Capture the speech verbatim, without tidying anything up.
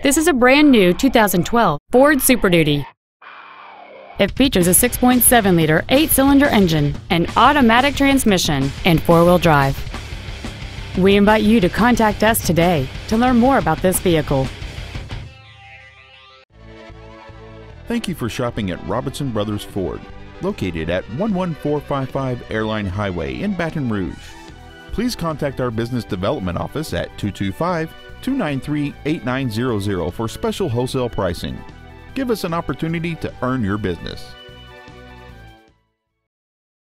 This is a brand new two thousand twelve Ford Super Duty. It features a six point seven liter eight-cylinder engine, an automatic transmission, and four-wheel drive. We invite you to contact us today to learn more about this vehicle. Thank you for shopping at Robinson Brothers Ford, located at one one four five five Airline Highway in Baton Rouge. Please contact our business development office at two two five, two nine three, eight nine zero zero for special wholesale pricing. Give us an opportunity to earn your business.